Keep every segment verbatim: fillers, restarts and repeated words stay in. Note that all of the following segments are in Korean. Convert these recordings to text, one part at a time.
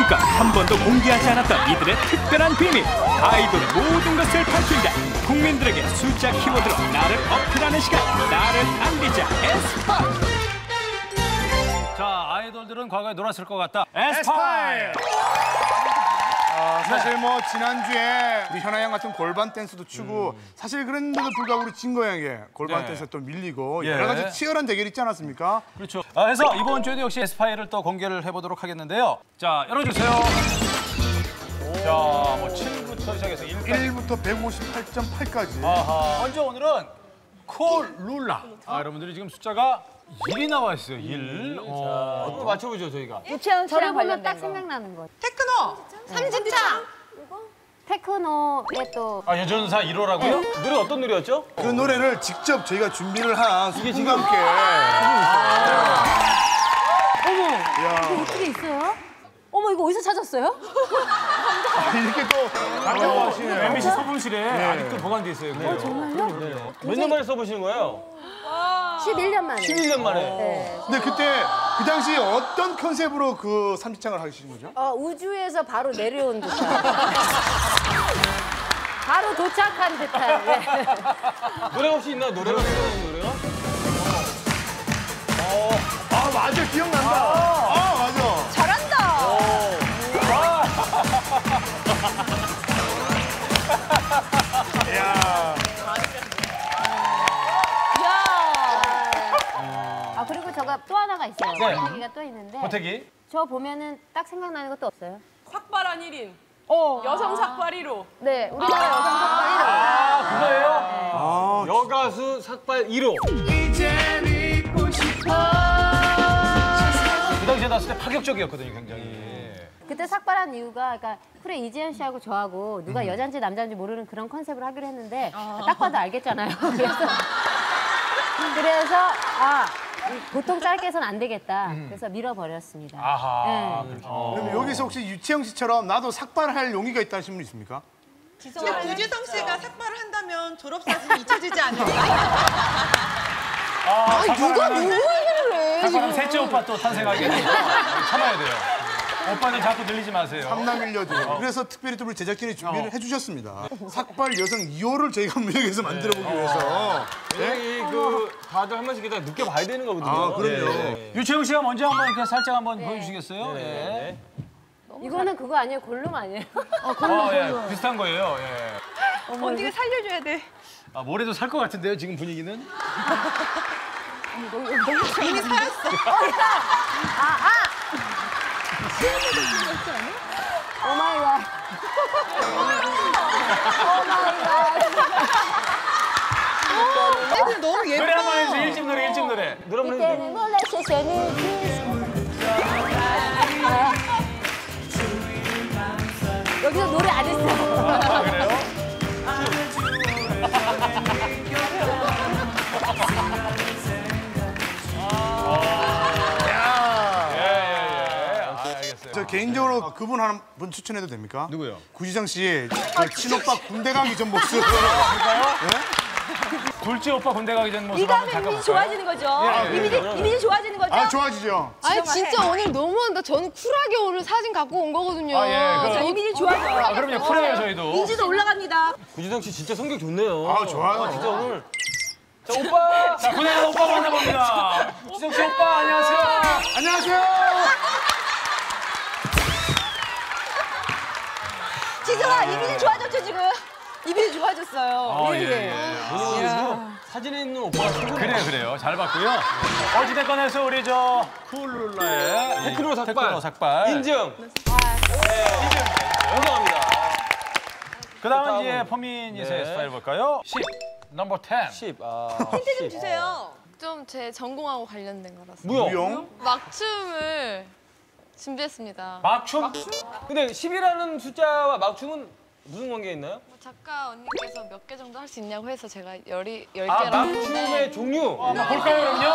여태껏 한 번도 공개하지 않았던 이들의 특별한 비밀. 아이돌의 모든 것을 밝힌다. 국민들에게 숫자 키워드로 나를 어필하는 시간. 나를 알리자 에스파일. 자, 아이돌들은 과거에 놀았을 것 같다. 에스파일. 어, 사실 뭐 지난주에 우리 현아 양 같은 골반 댄스도 추고 음. 사실 그런데도 불구하고 우리 진거 양에게 골반 네. 댄스가 또 밀리고 예. 여러 가지 치열한 대결이 있지 않았습니까? 그렇죠. 아, 그래서 이번 주에도 역시 에스파일을 또 공개를 해보도록 하겠는데요. 자, 열어주세요. 자, 뭐 칠부터 시작해서 일까지. 일부터 백오십팔 점 팔까지. 아하. 먼저 오늘은 콜룰라. 아, 여러분들이 지금 숫자가 일이 나와 있어요. 일. 어. 한번 맞춰보죠, 저희가. 유채원 씨랑 보면 딱 거. 생각나는 거. 테크노! 삼진차! 테크노에 또 아, 여전사 일 호라고요? 네. 노래 어떤 노래였죠? 그 노래를 직접 저희가 준비를 한 이게 수분과 함께. 어머! 이거 어떻게 있어요? 어머, 이거 어디서 찾았어요? 아, 이렇게 또 강력고 하시네요. 엠비씨 소분실에 아직도 보관돼 있어요. 어, 정말요? 몇 년 만에 써보시는 거예요? 십일 년 만에. 십일 년 만에. 네. 근데 그때 그 당시 어떤 컨셉으로 그 삼지창을 하시는 거죠? 어, 우주에서 바로 내려온 듯한. 바로 도착한 듯한. 예. 노래가 혹시 있나? 노래가 생각나는 노래가? 어. 아 맞아 기억난다. 아, 아 맞아. 잘한다! 야. 아, 그리고 저가 또 하나가 있어요. 네. 보태기가 또 있는데. 호태기. 저 보면은 딱 생각나는 것도 없어요. 삭발한 일 인. 어. 여성 삭발 일 호. 네, 우리나라 여성 삭발 일 호. 아, 그거예요? 아, 여가수 삭발 일 호. 그 당시에 나왔을 때 파격적이었거든요, 굉장히. 그때 삭발한 이유가 그러니까 쿨의 이재현 씨하고 저하고 누가 여잔지 남잔지 모르는 그런 컨셉을 하기로 했는데 딱 봐도 알겠잖아요. 그래서 그래서 아 보통 짧게 해서는 안 되겠다. 그래서 밀어버렸습니다. 아하. 네. 어. 그럼 여기서 혹시 유채영 씨처럼 나도 삭발할 용의가 있다 하시는 분 있습니까? 근데 구지성 씨가 삭발을 한다면 졸업사진이 잊혀지지 않을까? 아, 누가 누구 얘기를 해, 삭발하면 셋째 오빠 또 탄생하게 참아야 돼요. 오빠는 자꾸 들리지 마세요. 삼남일녀들. 그래서 특별히 또 우리 제작진이 준비를 해주셨습니다. 삭발 여성 이 호를 저희가 무역에서 만들어보기 위해서. 네? 그 다들 한 번씩 일단 느껴봐야 되는 거거든요. 아, 그럼요. 네. 유채영 씨가 먼저 한번 이렇게 살짝 한번 보여주시겠어요? 네. 예. 이거는 그거 아니에요? 골룸 아니에요? 어, 예. 비슷한 거예요. 예. 언니가 살려줘야 돼. 아, 뭐래도 살 것 같은데요, 지금 분위기는? 이미 살았어. 오 마이 갓. 오 마이 갓. 근데 너무 예뻐. 노래 한 번 해주세요. 일집 노래, 일집 노래. 노래 한번 이때는 해주세요. 몰래 세션이 여기서 노래 안 했어요. 아, 그래요? 예, 예, 예. 아, 알겠어요. 저 개인적으로 그분 한 분 추천해도 됩니까? 누구요? 구지성 씨, 그 친오빠 군대 가기 전 모습. 둘째 오빠 군대 가기 전 모습 이거 한번 하면 잠깐 이미지 볼까요? 좋아지는 거죠? 예, 예, 이미지, 예. 이미지 좋아지는 거죠? 아, 좋아지죠? 아니 진짜 오늘 너무한다. 저는 쿨하게 오늘 사진 갖고 온 거거든요. 아, 예. 그- 자, 이미지 좋아져요. 아, 그럼요. 쿨해요, 저희도. 인지도 올라갑니다. 구지성 씨 진짜 성격 좋네요. 아, 좋아요. 진짜 오늘. 자, 오빠! 자, 군대 가는 오빠 만나봅니다. 지성 씨 오빠, 안녕하세요. 안녕하세요. 지성아, 이미지 좋아졌죠, 지금? 이미지 좋아졌어요. 아, 예, 예. 왜냐면 사진에 있는 오빠가 최고네요. 그래요, 그래요. 잘 봤고요. 어찌됐건 해서 우리 저 쿨룰라의 테크노 삭발. 테크노 삭발. 인증. 네, 인증. 인정합니다. 그 다음은 다음은- 이제 포미닛의 네. 스타일 볼까요? 십, 넘버 텐. 십. 아, 힌트 좀 십. 주세요. 좀 제 전공하고 관련된 거라서. 무용. 무용. 막춤을 준비했습니다. 막춤? 근데 십이라는 숫자와 막춤은 무슨 관계가 있나요? 뭐 작가 언니께서 몇 개 정도 할 수 있냐고 해서 제가 열이 열 아, 개라고 막춤의 종류. 한번 볼까요, 그럼요?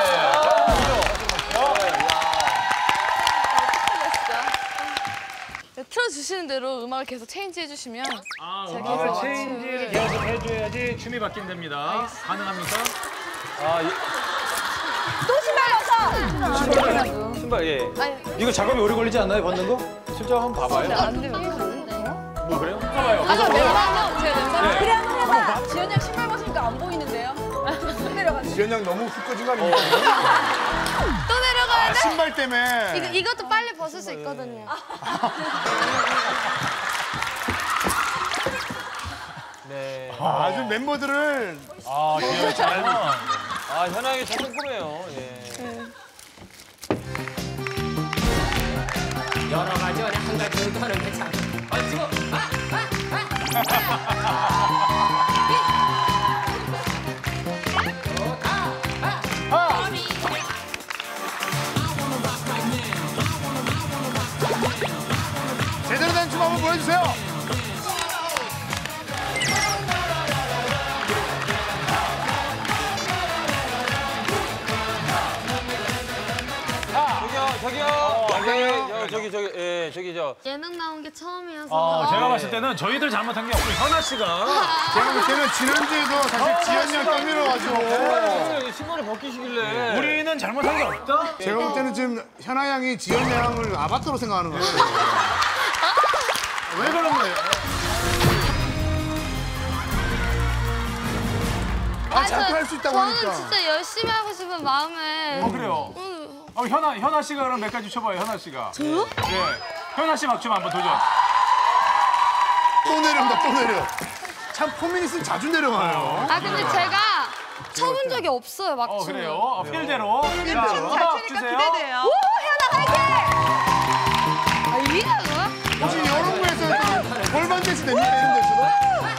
네, 틀어주시는 대로 음악을 계속 체인지 해주시면 아, 제가 음악을 계속 체인지를 맞춤을- 계속 해줘야지 춤이 바뀐답니다. 가능합니까? 아, 이- 또 신발 여서! 신발 예. 아니, 이거 작업이 오래 걸리지 않나요, 벗는 거? 실제 한번 봐봐요. 안 되면 뭐 그래요? 봐봐요. 아, 저 왼발은 제가 왼발. 그래 한번 해봐. 지현 양 신발 벗으니까 안 보이는데요? 또 내려가지. 지현 양 너무 훅 꺼진 거 아닙니까? 또 내려가야 아, 돼? 신발 때문에. 이거, 이것도 빨리 벗을 수 있거든요. 네. 아주 멤버들을 아, 기억 잘. 아 현아이 참 꼼꼼해요. 예. 여러 가지 안에 한 가지 정도 하는 게 참. 아, 지금 제대로 된 춤 한번 보여주세요. 저기요 저기요. 저기 저기 저기 예 저기 저. 예능 나온 게 처음이어서. 어, 제가 봤을 때는 저희들 잘못한 게 없고 현아 씨가 제가 볼 때는 지난주에도 사실 지현 양 떠밀어가지고 신발을 벗기시길래. 우리는 잘못한 게 없다. 제가 볼 때는 지금 현아 양이 지현 양을 아바타로 생각하는 거예요. 왜 그런 거예요? 아, 잘도 할 수 있다고 저는 하니까. 진짜 열심히 하고 싶은 마음에. 어, 그래요. 음, 어, 현아, 현아 씨가 그럼 몇 가지 쳐봐요, 현아 씨가. 저요? 네. 현아 씨 막춤 한번 도전. 또 내려온다, 또 내려. 참 포미닛은 자주 내려가요. 아 근데 제가 쳐본 적이 없어요 막춤. 어, 그래요. 어, 필대로. 자, 춤 음악 잘 추니까 주세요. 기대돼요. 아 이래요? 혹시 이런 거에서 골반 댄스 됩니까? 이런 데서도?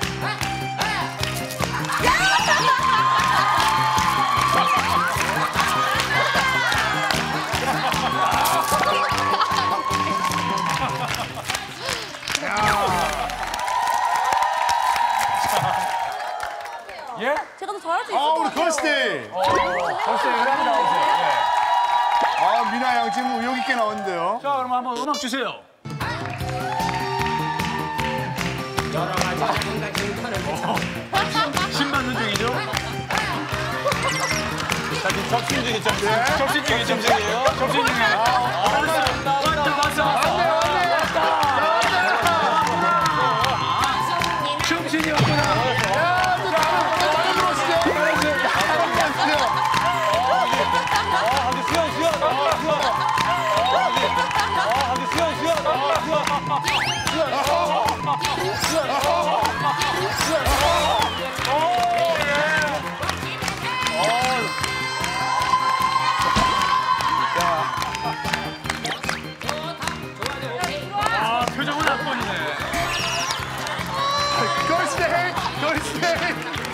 예? 제가 더 잘할 수 있을 아, 것 우리 같아요. 걸스데이. 벌써 여기 한번 나오세요. 네. 아, 미나 양 지금 의욕 있게 나왔는데요. 자, 그럼 한번 음악 주세요. 여러 가지 안에 한 가지 정도 하는 게 참. 신받는 중이죠? 자 지금 접신 중이죠. 접신 중이죠. 접신 중이에요. 접신 중이에요. 왔다, 왔어. 춤신이 왔구나. 야, 또 다른, 또 다른 들어오시죠. 다른 들어오시죠. 다른 들어오시죠. 아 아주 수연 수연. 아 수연. 아 아주 수연 수연. 아 수연. 아, 표정은 안 보이네. 걸스데이, 걸스데이.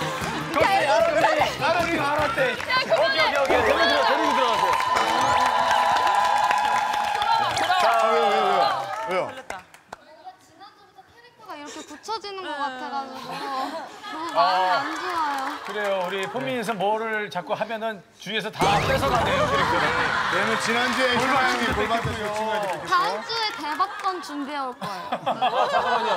알았대, 알았대. 오케이, 오케이, 오케이. 데리고 들어 데리고 들어가세요. 자, 왜요, 왜요, 왜요? 왜요? 지난주부터 캐릭터가 이렇게 굳혀지는 것 같아가지고 너무 마음이 안 좋아요. 그래요, 우리 폼미닛은 뭐를 자꾸 하면은 주위에서 다 뺏어가네요, 캐릭터를. 왜냐면 지난주에 현아 양이 골반 댄스 친구가 됐겠죠? 다음 주에 대박건 준비해 올 거예요. 아 잠깐만요.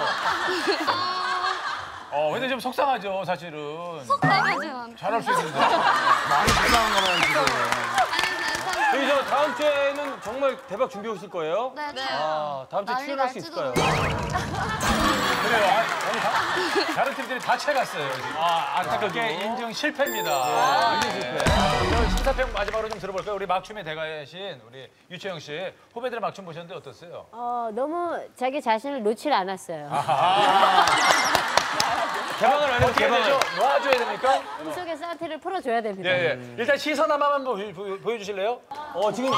어, 근데 좀 속상하죠, 사실은. 속상하지만. 잘할 수 있는데. 많이 불쌍한가 봐요, 지금. 아니 저희 저 다음 주에는 정말 대박 준비해 오실 거예요? 네, 네. 아 다음 주에 난리 출연할 수 날지도 있을까요? 그래요. 아, 아니, 다, 다른 팀들이 다 채갔어요. 지금. 아, 안타깝게 인증 실패입니다. 아, 인증 실패. 오늘 심사평 마지막으로 좀 들어볼까요? 우리 막춤의 대가신 우리 유채영 씨. 후배들의 막춤 보셨는데 어땠어요? 어, 너무 자기 자신을 놓질 않았어요. 개방을 안 해도 어떻게 개방을. 되죠? 놓아줘야 됩니까? 꿈속의 사태를 풀어줘야 됩니다. 예, 예. 일단 시선 하나만 한번 보여, 보여주실래요? 어 지금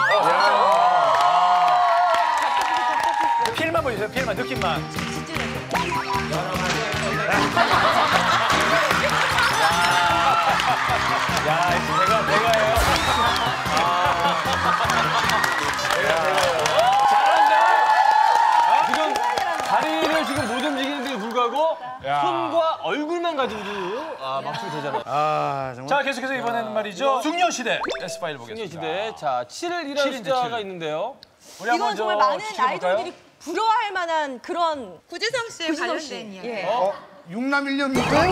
필만 보여주세요, 필만, 느낌만. 야, 이거 내가, 내가예요. 지금 다리를 지금 못 움직이는데 불구하고 야. 손과 얼굴만 가지고도 아 막춤이 되잖아요. 아, 정말. 자, 계속해서 이번에는 말이죠. 숙녀시대 에스 파일 보겠습니다. 숙녀시대 자 칠일이라는 칠인데, 숫자가 칠. 있는데요. 우리 한번 이건 정말 저 많은 지켜볼까요? 아이돌들이 부러워할 만한 그런 구지성 씨의 구지성 씨. 관련된 이야기. 예. 어? 육남일녀입니까? 아,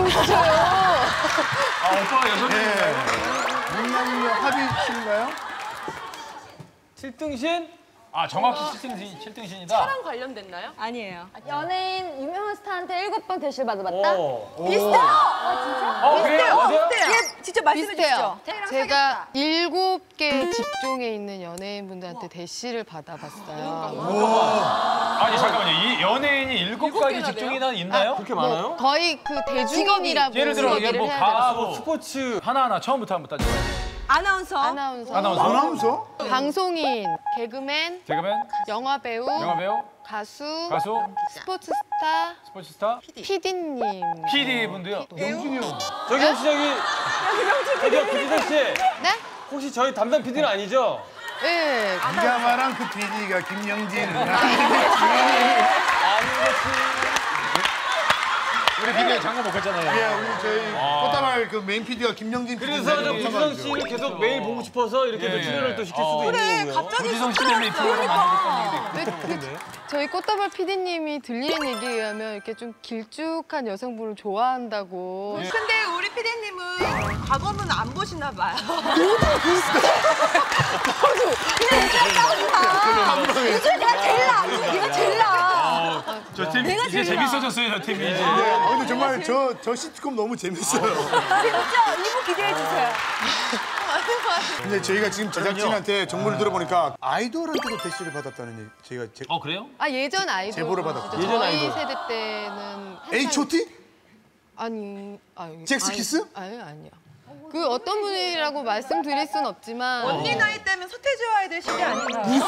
오빠가 여섯 예. 명인가요? 육남일녀 합의신가요? 칠등신? 아 정확히 칠등신, 칠등신이다. 차랑 관련됐나요? 아니에요. 연예인 유명한 스타한테 일곱 번 대시를 받아봤다? 비슷해요. 어 그래요? 맞아요? 예, 직접 말씀해 비슷해요. 주시죠. 제가 일곱 개 직종에 있는 연예인분들한테 대시를 받아봤어요. 아니 잠깐만요. 이 연예인이 일곱 가지 개나 직종이나 있나요? 그렇게 뭐 많아요? 거의 그 대중인이라고 예를 들어 이게 얘기를 뭐 해야 가수, 돼요. 스포츠 하나하나 처음부터 한번 따져봐요. 아나운서. 아나운서, 아나운서, 아나운서? 방송인, 개그맨, 개그맨, 영화배우, 영화배우, 가수, 가수, 스포츠 스타, 스포츠 스타, 피디님. 피디 분도요. 영준이 형. 저기 혹시 저기 저기요 피디선 씨 네? 혹시 저희 담당 피디는 아니죠? 네. 네가 말한 그 피디가 김영진. 우리 피디 장난 못 갔잖아요. 예, 우리 저희 꽃다발 그 메인 피디가 김영진 피디. 그래서 저 구지성 씨를 계속 매일 보고 싶어서 이렇게 예, 또 예. 출연을 또 시킬 수도 그래, 있는 거고요. 갑자기 구지성 씨 때문에 이 프로그램 만들었다는 얘기도 있고. 그, 저희 꽃다발 피디님이 들리는 얘기에 의하면 이렇게 좀 길쭉한 여성분을 좋아한다고. 근데 우리 피디님은 과거는 안 보시나 봐요. 요즘 내가 제일 나. 내가 제일 나. 저 팀 이제 재밌어졌어요, 저 팀이 이제. 아, 근데 정말 저, 저 시트콤 너무 재밌어요. 진짜 이부 기대해 주세요. 근데 저희가 지금 제작진한테 정보를 들어보니까 아이돌한테도 대시를 받았다는 얘기. 저희가 제, 어 그래요? 아 예전 아이돌. 제보를 받았죠. 예전 아이돌. 저희 세대 때는 에이치 오 티? 아니, 아니. 잭스키스? 아니, 아니야. 그 어떤 분이라고 말씀드릴 순 없지만 언니 나이 때면 서태지와 아이들 시대 아닌가? 맞는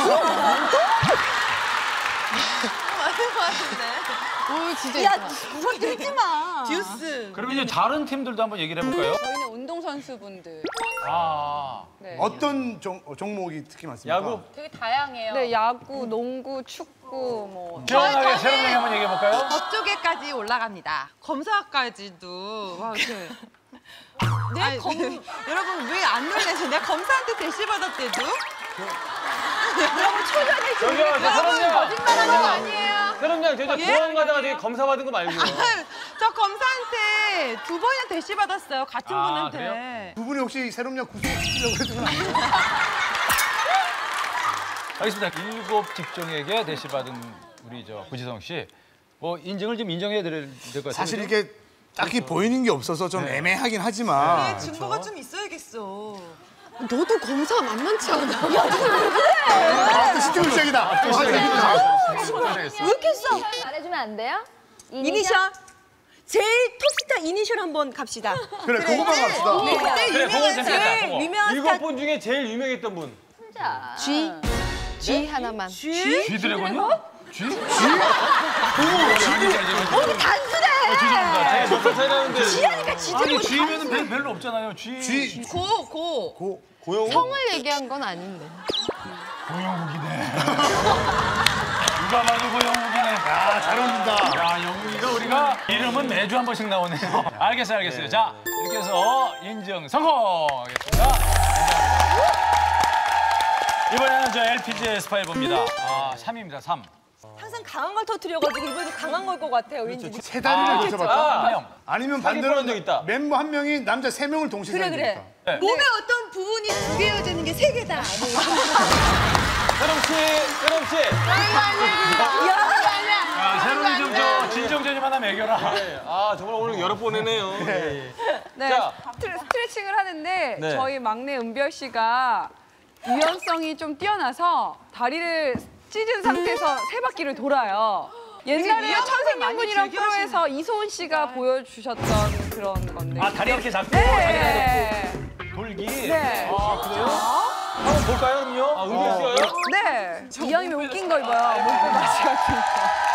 거 같은데. 오 진짜 야, 있구나. 무슨 들지 마. 듀스. 그러면 이제 다른 팀들도 한번 얘기를 해볼까요? 저희는 운동선수분들. 아. 네. 어떤 종, 종목이 특히 많습니까? 야구? 되게 다양해요. 네, 야구, 농구, 축구, 뭐. 시원하게 새로운 얘기 한번 얘기해볼까요? 법조계까지 올라갑니다. 검사까지도. 와, 그. 네, 검... 여러분 왜 안 놀라세요? 내가 검사한테 대시 받았대도? 여러분 초전에 저기요, 저 사람이야. 거짓말하는 거 아니에요? 새롬양, 저 예? 공항 가다가 되게 검사 받은 거 말고요. 저 검사한테 두 번이나 대시 받았어요. 같은 아, 분한테. 그래요? 두 분이 혹시 새롬양 구속시키려고 그러는 건 아니에요? 알겠습니다. 일곱 직종에게 대시 받은 우리 저 구지성 씨, 뭐 인증을 좀 인정해 드릴 될 것 같아요. 사실 그죠? 이게 딱히 보이는 게 없어서 좀 애매하긴 하지만 네, 증거가 좀 있어야겠어. 너도 검사 만만치 않아. 아, 또 시트콤 시작이다. 또 시작이다. 왜 이렇게 써? 말해주면 안 돼요? 이니셜? 제일 톱스타 이니셜 한번 갑시다. 그래, 그거만 갑시다. 네. 그래, 그거 재밌겠다. 제일 그거. 유명한 일곱 스타. 분 중에 제일 유명했던 분. 진짜. G. G 하나만. G? 쥐드래곤요? 쥐? 쥐? 오, 너무 단순해. 죄송합니다. 몇살 차이 나는데. G하니까 G 아니, 들고 쥐면은 별- 별로 없잖아요. 쥐. 쥐. 고, 고. 고. 고영우? 성을 얘기한 건 아닌데. 고영욱이네. 누가 봐도 고영욱이네. 아, 잘 어울린다. 야, 영욱이가 우리가 이름은 매주 한 번씩 나오네요. 알겠어요, 알겠어요. 자, 이렇게 해서 인증 성공하겠습니다. 이번에는 저 엘피지 에스파 해봅니다. 아, 삼입니다, 삼. 항상 강한 걸 터뜨려가지고 이번에 강한 걸 것 같아요. 왠지. 세 다리를 거쳐봤다. 아, 한 명. 아니면 사진 반대로 보낸 적 있다. 멤버 한 명이 남자 세 명을 동시에 그래, 살리니까. 그래. 네. 몸의 어떤 부분이 두 개여지는 게 세 개다. 세롬 씨, 세롬 씨. 야, 새로운 좀 저 진정제좀 하나 먹여라. 네. 아, 정말 오늘 여러 번 해네요. 네. 네, 자. 스트레, 스트레칭을 하는데 네. 저희 막내 은별 씨가 유연성이 좀 뛰어나서 다리를 찢은 상태에서 세 바퀴를 돌아요. 옛날에 위험한 걸 천생연분이랑 많이 프로에서 이소은 씨가 보여주셨던 그런 건데. 아, 다리 이렇게 잡고 네. 돌기. 네. 아, 그래요? 한번 볼까요, 그럼요? 아, 은별 씨가요? 네. 이왕이면 웃긴 거 입어요. 목도 바지 같은 거.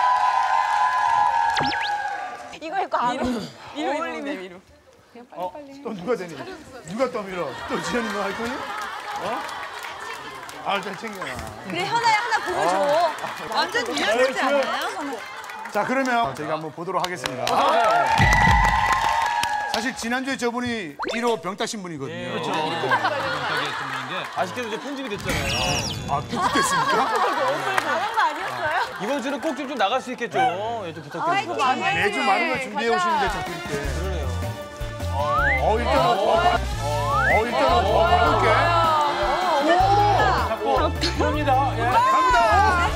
이거 입고 안 와. 위로 어울리면 위로. 그냥 어, 빨리빨리. 또 누가 되니? 누가 떠밀어? 또 지현이 너 할 거니? 어? 아, 잘 챙겨놔. 그래, 현아야 하나 보고 줘. 완전 유연하지 않아요? 자, 그러면 저희가 한번 보도록 하겠습니다. 사실 지난주에 저분이 일 호 병 따신 분이거든요. 그렇죠. 병따기 했던 분인데. 아쉽게도 이제 편집이 됐잖아요. 아, 편집됐습니까? 강한 거 아니었어요? 이번 주는 꼭 좀 좀 나갈 수 있겠죠? 예, 좀 부탁드립니다. 매주 많은 걸 준비해 오시는데 자꾸 이렇게. 그러네요. 어, 일단은 더, 봐- 어, 일단은 더 가볼게. 잡고. 그럽니다. 예. 갑니다.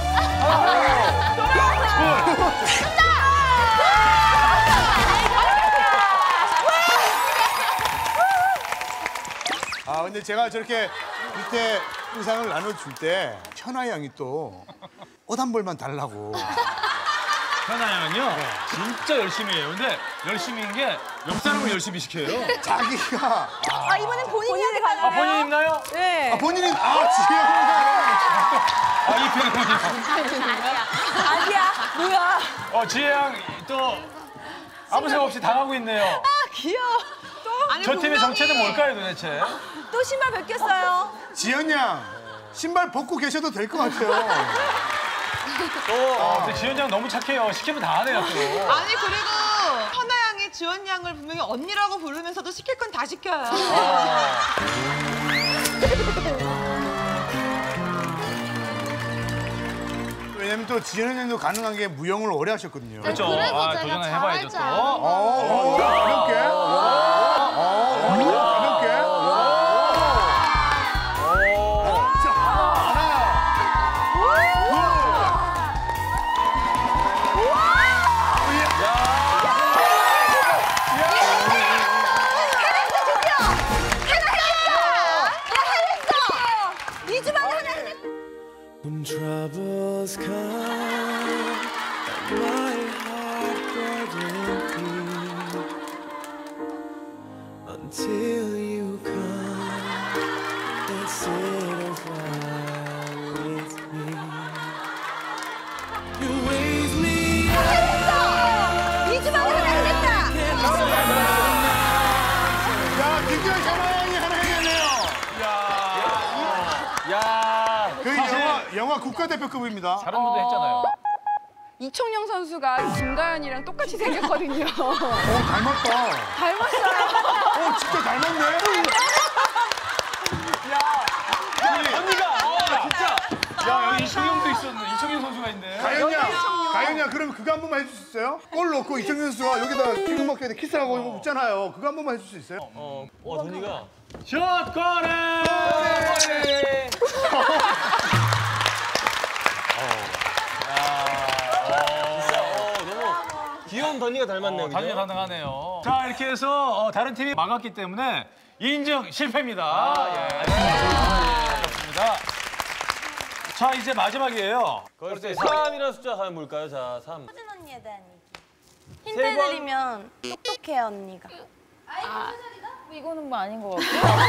아 근데 제가 저렇게 밑에 의상을 나눠줄 때 현아 양이 또 옷 한 벌만 달라고. 현아 양은요 진짜 열심히 해요. 근데 열심히인 게 옆 사람을 열심히 시켜요. 자기가 아, 이번엔 본인이 하는 거잖아요. 아 본인 있나요? 네. 아, 본인은 아 지혜가 아이 편은 아니야. 뭐야. 어 지혜 양 또 아무 생각 없이 당하고 있네요. 아, 귀여워. 아니, 저 팀의 분명히- 정체는 뭘까요 도대체? 또 신발 벗겼어요. 지연 양 신발 벗고 계셔도 될 것 같아요. 아, 근데 지현 양 너무 착해요. 시키면 다 하네요 또. 아니 그리고 현아 양이 지원 양을 분명히 언니라고 부르면서도 시킬 건 다 시켜요. 왜냐면 또 지연 양도 가능한 게 무용을 오래 하셨거든요. 그렇죠. 그래서 아, 제가 도전을 잘할 해봐야죠 줄 또. 알아요. 어, 가볍게. 어, 가볍게. 자, 이 주 만에 하나 했네. When troubles come and my heart couldn't beat until you come and sit a while with me. You raise me up. 이 주 만에 하나 해냈다. 야, 드디어 현아 양이 하나 해내네요. 야. 그 영화, 영화 국가대표급입니다. 다른 분도 했잖아요. 이청용 선수가 김가연이랑 똑같이 생겼거든요. 오, 닮았다. 닮았어요. 오, 진짜 닮았네. 언니가 어, 진짜. 야 여기 이청용도 있었네. 이청용 선수가 있네. 가연 양, 가연 양, 그럼 그거 한 번만 해줄 수 있어요? 골 넣고 이청용 선수가 여기다가 피부 먹게 키스하고 이거 웃잖아요. 그거 한 번만 해줄 수 있어요? 와 돈이가 슛 꺼내. 귀여운 던이가 닮았네요. 어, 단위 가능하네요. 자 이렇게 해서 어, 다른 팀이 막았기 때문에 인증 실패입니다. 아, 예. 좋습니다. 자 이제 마지막이에요. 그렇지. 삼이라는 숫자 하면 뭘까요? 자, 삼. 효진 언니에 대한 얘기. 힌트 드리면 똑똑해요, 언니가. 이거는 뭐 아닌 것 같고.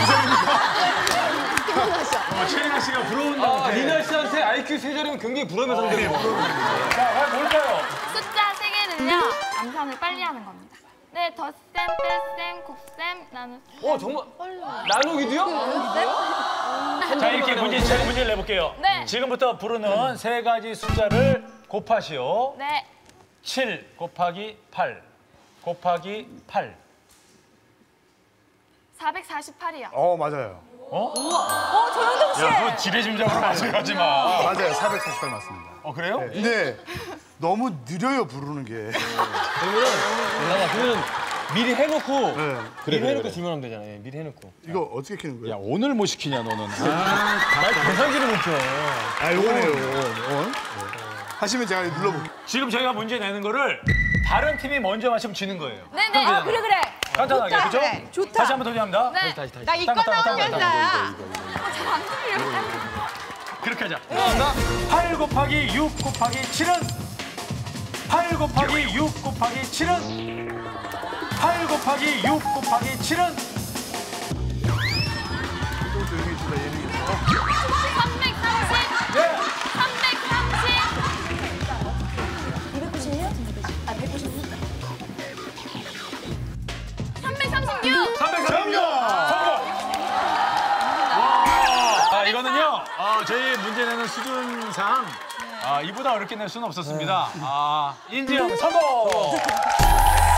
어, 최리나 씨가 부러운 아, 아, 리나 씨한테 아이큐 세 자리면 굉장히 부러움의 상대고. 자, 과연 뭘까요? 숫자 세 개는요. 암산을 빨리 하는 겁니다. 네, 덧셈, 뺄셈, 곱셈, 나누. 어, 정말 나누기도요? 자 이렇게 문제 문제를 내볼게요. 네. 지금부터 부르는 세 가지 숫자를 곱하시오. 네. 칠 곱하기 팔 곱하기 팔. 사백사십팔이요. 어, 맞아요. 어? 어, 조영동 씨. 야, 너 지레짐작으로 맞춰가지 마. 맞아요. 사백사십팔 맞습니다. 어, 그래요? 근데 너무 느려요, 부르는 게. 아, 그러면 미리 해놓고 네. 미리 해놓고 주면 하면 되잖아요. 예, 미리 해놓고. 이거 어떻게 키는 거예요? 오늘 뭐 시키냐 너는. 아, 계산기를 못 켜. 아, 요거네요. 원. 하시면 제가 눌러볼게요. 지금 저희가 문제 내는 거를 다른 팀이 먼저 맞추면 지는 거예요. 네네. 아, 그래, 그래. 간단하게, 좋다. 그죠? 네, 좋다. 다시 한번 도전합니다. 네. 다시 다시. 나 이거 나오겠다. 잘안 들려요. 그렇게 하자. 팔 곱하기 육 곱하기 칠은 팔 곱하기 육 곱하기 칠은 팔 곱하기 육 곱하기 칠은 삼백삼십. 네. 삼백삼십. 이백구십육? 아, 백구십육? 삼백삼십육. 삼백삼십육. 성공. 아, 이거는요. 아, 저희 문제 내는 수준상 아, 이보다 어렵게 낼 수는 없었습니다. 아, 인증 성공.